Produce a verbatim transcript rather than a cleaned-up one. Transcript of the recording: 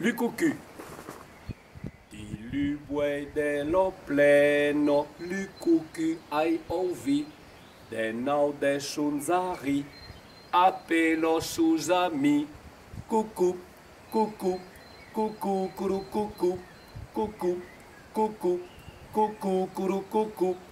lui cucu. Di lui buoi dello pleno, lui cucu ai ovi, de nau de sunzari, appelo sus ami. Cucu, cucu, cucu, curu, cucu, cucu, cucu, cucu, curu, cucu.